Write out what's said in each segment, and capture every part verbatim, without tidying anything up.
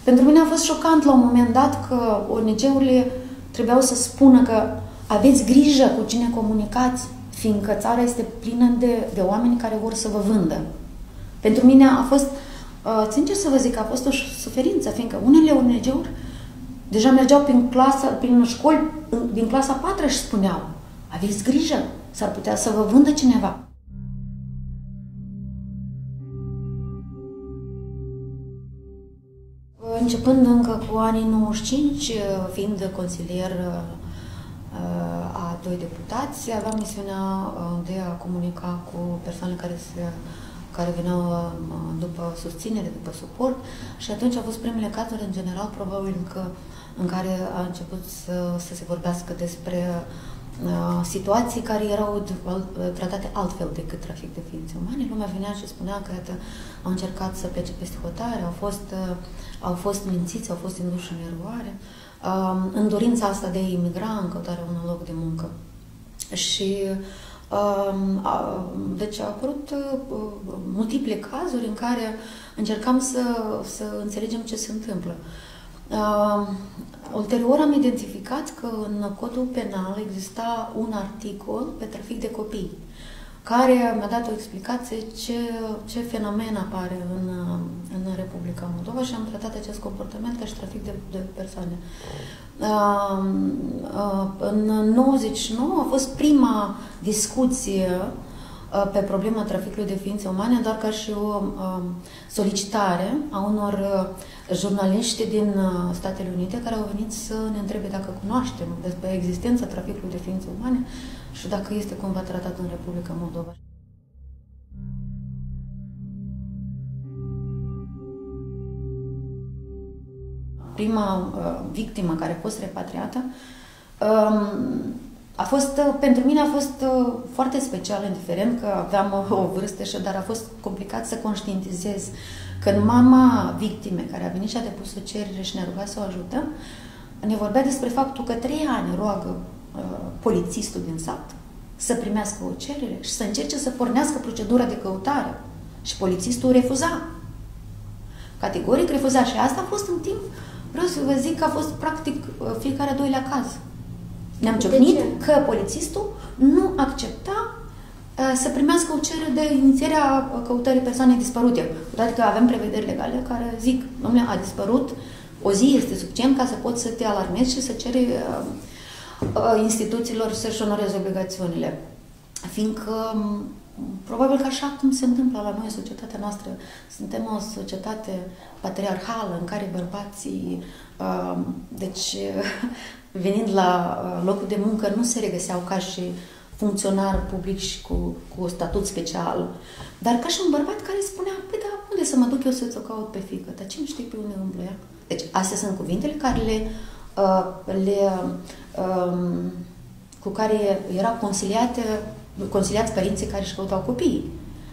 Pentru mine a fost șocant la un moment dat că O N G-urile trebuiau să spună că aveți grijă cu cine comunicați, fiindcă țara este plină de, de oameni care vor să vă vândă. Pentru mine a fost, sincer să vă zic, a fost o suferință, fiindcă unele O N G-uri deja mergeau prin, clasă, prin școli, din clasa a patra și spuneau, aveți grijă, s-ar putea să vă vândă cineva. Începând încă cu anii nouăzeci și cinci, fiind consilier a doi deputați, aveam misiunea de a comunica cu persoanele care, se, care veneau după susținere, după suport, și atunci au fost primele cazuri, în general, probabil că în care a început să, să se vorbească despre uh, situații care erau tratate altfel decât trafic de ființe umane. Lumea venea și spunea că iată, au încercat să plece peste hotare, au fost, uh, au fost mințiți, au fost induși în eroare, uh, în dorința asta de a imigra în căutarea unui loc de muncă. Și uh, uh, deci au apărut uh, multiple cazuri în care încercam să, să înțelegem ce se întâmplă. Uh, ulterior am identificat că în codul penal exista un articol pe trafic de copii, care mi-a dat o explicație ce, ce fenomen apare în, în Republica Moldova și am tratat acest comportament ca și trafic de, de persoane. Uh, uh, în nouăzeci și nouă a fost prima discuție uh, pe problema traficului de ființe umane, doar ca și o uh, solicitare a unor uh, jurnaliști din Statele Unite care au venit să ne întrebe dacă cunoaștem despre existența traficului de ființe umane și dacă este cumva tratat în Republica Moldova. Prima uh, victimă care a fost repatriată um, a fost, uh, pentru mine a fost uh, foarte special, indiferent că aveam o, o vârstă, și, dar a fost complicat să conștientizez. Când mama victimei, care a venit și a depus o cerere și ne-a rugat să o ajutăm, ne vorbea despre faptul că trei ani roagă uh, polițistul din sat să primească o cerere și să încerce să pornească procedura de căutare. Și polițistul refuza. Categoric refuza. Și asta a fost în timp, vreau să vă zic că a fost practic fiecare a doilea caz. Ne-am ciocnit că polițistul nu accepta să primească o cerere de inițiere a căutării persoanei dispărute. Cu toate că avem prevederi legale care zic, domnule, a dispărut, o zi este suficient ca să poți să te alarmezi și să ceri uh, uh, instituțiilor să-și onoreze obligațiunile. Fiindcă, probabil că așa cum se întâmplă la noi în societatea noastră, suntem o societate patriarhală în care bărbații, uh, deci, venind la locul de muncă, nu se regăseau ca și funcționar public și cu, cu statut special, dar ca și un bărbat care spunea, păi da, unde să mă duc eu să-ți o caut pe fiică? Dar cine știe pe unde umblă ea? Deci, astea sunt cuvintele care le, uh, le, uh, cu care erau consiliate, consiliați părinții care își căutau copiii.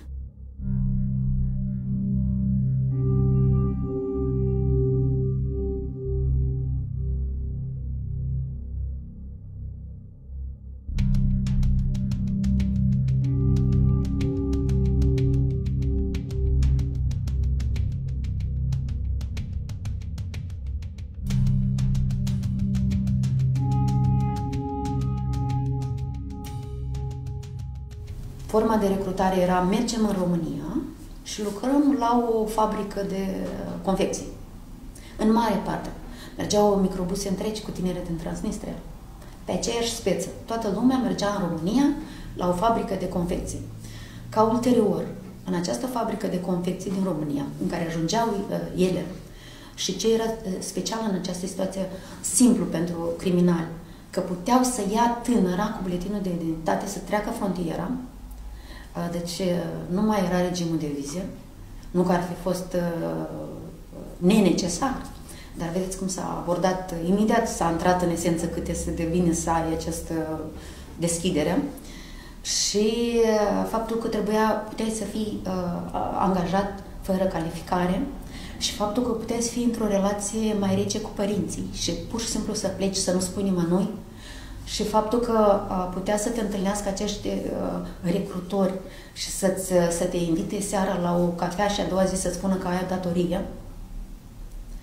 Forma de recrutare era mergem în România și lucrăm la o fabrică de confecții. În mare parte. Mergeau microbuse întregi cu tinere din Transnistria. Pe aceeași speță. Toată lumea mergea în România la o fabrică de confecții. Ca ulterior, în această fabrică de confecții din România, în care ajungeau uh, ele, și ce era special în această situație, simplu pentru criminali, că puteau să ia tânăra cu buletinul de identitate să treacă frontiera. Deci nu mai era regimul de vize, nu că ar fi fost uh, nenecesar, dar vedeți cum s-a abordat, imediat s-a intrat în esență cât este de bine să ai această deschidere și uh, faptul că trebuia, puteai să fii uh, angajat fără calificare și faptul că puteai să fii într-o relație mai rece cu părinții și pur și simplu să pleci, să nu spui nimănui. Și faptul că uh, putea să te întâlnească acești uh, recrutori și să-ți, să te invite seara la o cafea și a doua zi să-ți spună că ai o datorie.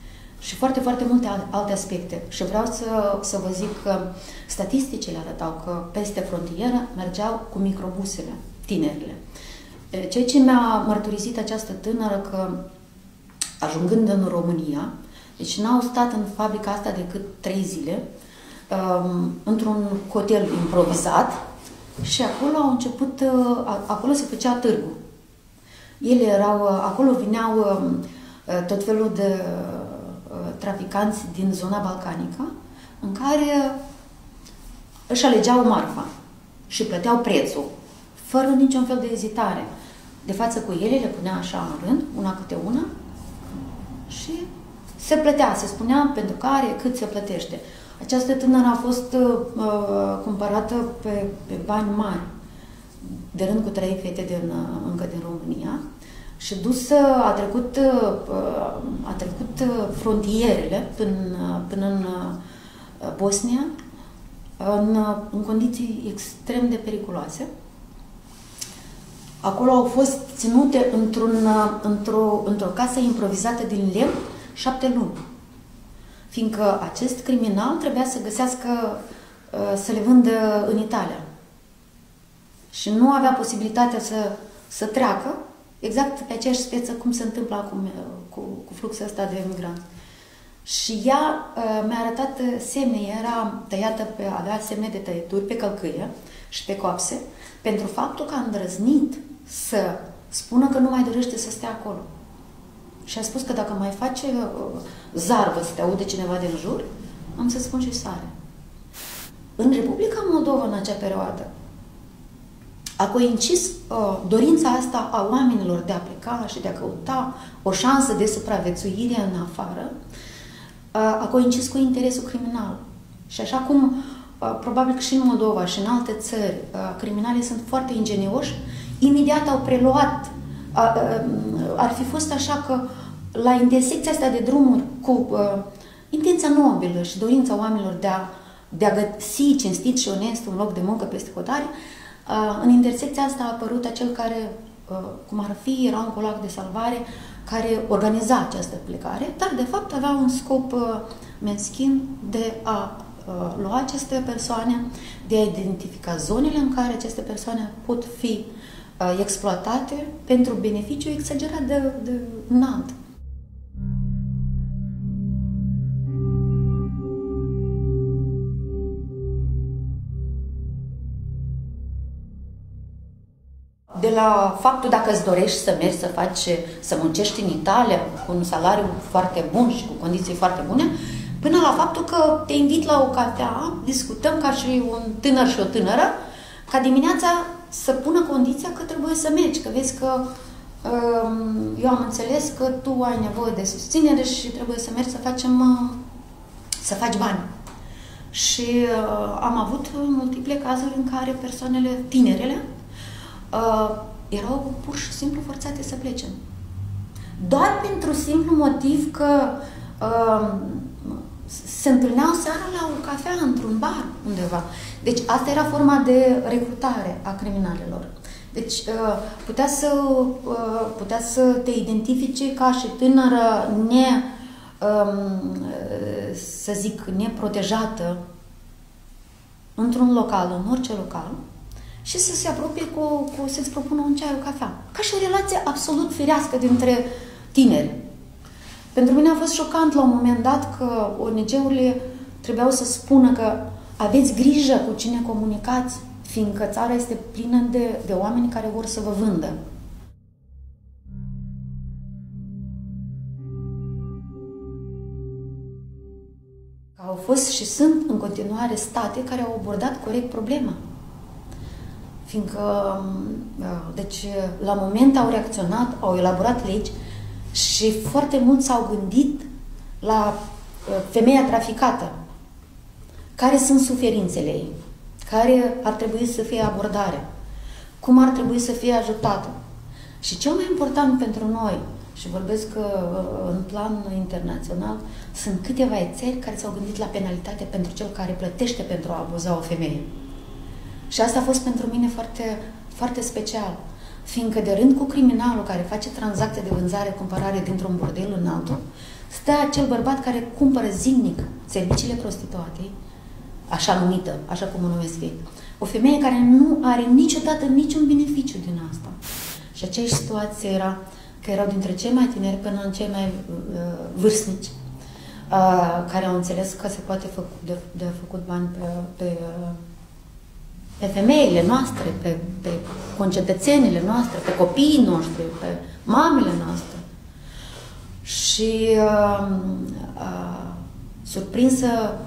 și foarte, foarte multe alte aspecte. Și vreau să, să vă zic că statisticile arătau că peste frontieră mergeau cu microbusele, tinerile. Ceea ce mi-a mărturisit această tânără că, ajungând în România, deci n-au stat în fabrica asta decât trei zile, într-un hotel improvizat, și acolo au început, acolo se făcea târgul. Ele erau, acolo vineau tot felul de traficanți din zona balcanică, în care își alegeau marfa și plăteau prețul, fără niciun fel de ezitare. De față cu ele le punea așa în rând, una câte una, și se plătea, se spunea pentru care, cât se plătește. Această tânără a fost uh, cumpărată pe, pe bani mari, de rând cu trei fete din, încă din România, și dusă, a trecut, uh, a trecut frontierele până, până în uh, Bosnia, în, în condiții extrem de periculoase. Acolo au fost ținute într-un, într-o, într-o casă improvizată din lemn șapte luni. Fiindcă acest criminal trebuia să găsească, să le vândă în Italia. Și nu avea posibilitatea să, să treacă exact pe aceeași speță cum se întâmplă acum cu, cu fluxul ăsta de migranți. Și ea mi-a arătat semne, era tăiată pe, avea semne de tăieturi pe călcâie și pe coapse, pentru faptul că a îndrăznit să spună că nu mai dorește să stea acolo. Și a spus că dacă mai face uh, zarvă să te aude cineva din jur, am să spun și sare. În Republica Moldova, în acea perioadă, a coincis uh, dorința asta a oamenilor de a pleca și de a căuta o șansă de supraviețuire în afară, uh, a coincis cu interesul criminal. Și așa cum, uh, probabil că și în Moldova și în alte țări, uh, criminalii sunt foarte ingenioși, imediat au preluat. Ar fi fost așa că la intersecția asta de drumuri cu uh, intenția nobilă și dorința oamenilor de a, de a găsi cinstit și onest un loc de muncă peste hotare, uh, în intersecția asta a apărut acel care, uh, cum ar fi, era un colac de salvare care organiza această plecare, dar de fapt avea un scop uh, meschin de a uh, lua aceste persoane, de a identifica zonele în care aceste persoane pot fi exploatate pentru beneficiu exagerat de, de înalt. De la faptul dacă îți dorești să mergi să faci, să muncești în Italia cu un salariu foarte bun și cu condiții foarte bune, până la faptul că te invit la o cafea, discutăm ca și un tânăr și o tânără, ca dimineața să pună condiția că trebuie să mergi, că vezi că eu am înțeles că tu ai nevoie de susținere și trebuie să mergi să facem, să faci bani. Și am avut multiple cazuri în care persoanele, tinerele, erau pur și simplu forțate să plece. Doar pentru simplu motiv că se întâlneau seara la o cafea într-un bar undeva. Deci asta era forma de recrutare a criminalelor. Deci putea să, putea să te identifice ca și tânără ne, să zic, neprotejată într-un local, în orice local, și să se apropie cu, cu să-ți propună un ceai, o cafea. Ca și o relație absolut firească dintre tineri. Pentru mine a fost șocant la un moment dat că O N G-urile trebuiau să spună că aveți grijă cu cine comunicați, fiindcă țara este plină de, de oameni care vor să vă vândă. Au fost și sunt în continuare state care au abordat corect problema. Fiindcă, deci, la moment au reacționat, au elaborat legi și foarte mult s-au gândit la femeia traficată. Care sunt suferințele ei? Care ar trebui să fie abordare? Cum ar trebui să fie ajutată? Și cel mai important pentru noi, și vorbesc în plan internațional, sunt câteva țări care s-au gândit la penalitate pentru cel care plătește pentru a abuza o femeie. Și asta a fost pentru mine foarte, foarte special, fiindcă de rând cu criminalul care face tranzacție de vânzare-cumpărare dintr-un bordel în altul, stă acel bărbat care cumpără zilnic serviciile prostituatei, așa numită, așa cum o numesc ei. O femeie care nu are niciodată niciun beneficiu din asta. Și aceeași situație era că erau dintre cei mai tineri până în cei mai uh, vârstnici, uh, care au înțeles că se poate făcu, de, de făcut bani pe, pe, uh, pe femeile noastre, pe, pe concetățenile noastre, pe copiii noștri, pe mamele noastre. Și uh, uh, surprinsă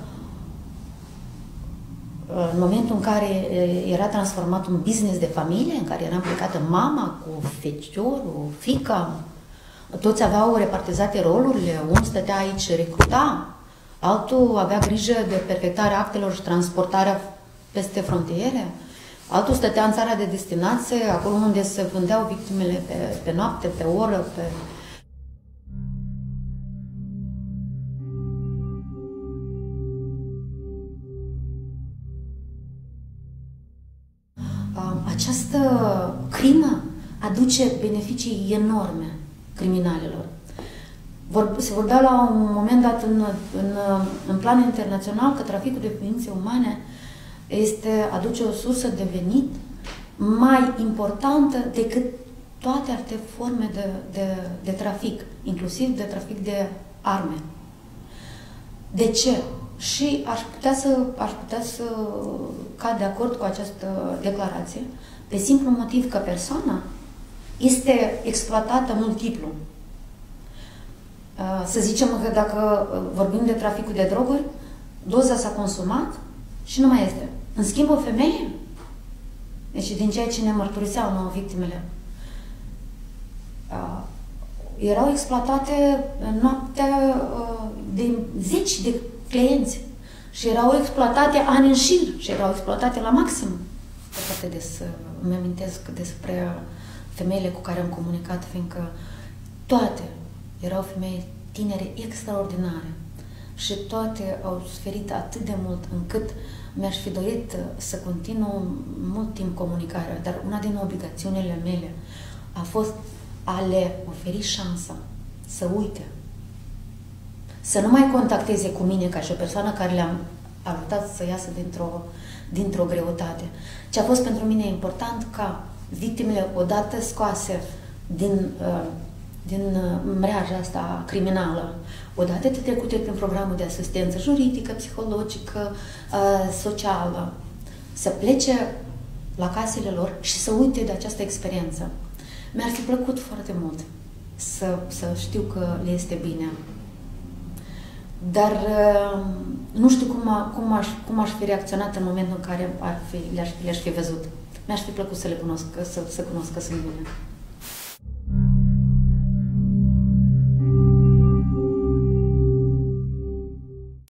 în momentul în care era transformat un business de familie, în care era implicată mama cu feciorul, fiica, toți aveau repartizate rolurile, unul stătea aici recruta, altul avea grijă de perfectarea actelor și transportarea peste frontiere, altul stătea în țara de destinație, acolo unde se vândeau victimele pe, pe noapte, pe oră, pe... Această crimă aduce beneficii enorme criminalilor. Vor, se vorbea la un moment dat în, în, în plan internațional că traficul de ființe umane este, aduce o sursă de venit mai importantă decât toate alte forme de, de, de trafic, inclusiv de trafic de arme. De ce? Și aș putea să, aș putea să cad de acord cu această declarație, pe simplu motiv că persoana este exploatată multiplu. Să zicem că dacă vorbim de traficul de droguri, doza s-a consumat și nu mai este. În schimb, o femeie, deci din ceea ce ne mărturiseau nouă victimele, erau exploatate noaptea de zeci de clienți și erau exploatate ani în șir și erau exploatate la maxim. Foarte des îmi amintesc despre femeile cu care am comunicat, fiindcă toate erau femei tinere extraordinare și toate au suferit atât de mult încât mi-aș fi dorit să continu mult timp comunicarea, dar una din obligațiunile mele a fost a le oferi șansa să uite, să nu mai contacteze cu mine ca și o persoană care le-am ajutat să iasă dintr-o dintr-o greutate. Ce a fost pentru mine important ca victimele, odată scoase din, din mreaja asta criminală, odată trecute prin programul de asistență juridică, psihologică, socială, să plece la casele lor și să uite de această experiență. Mi-ar fi plăcut foarte mult să, să știu că le este bine. Dar nu știu cum, a, cum, aș, cum aș fi reacționat în momentul în care ar fi, le-aș, le-aș fi văzut. Mi-aș fi plăcut să le cunosc, să, să cunosc că sunt bine.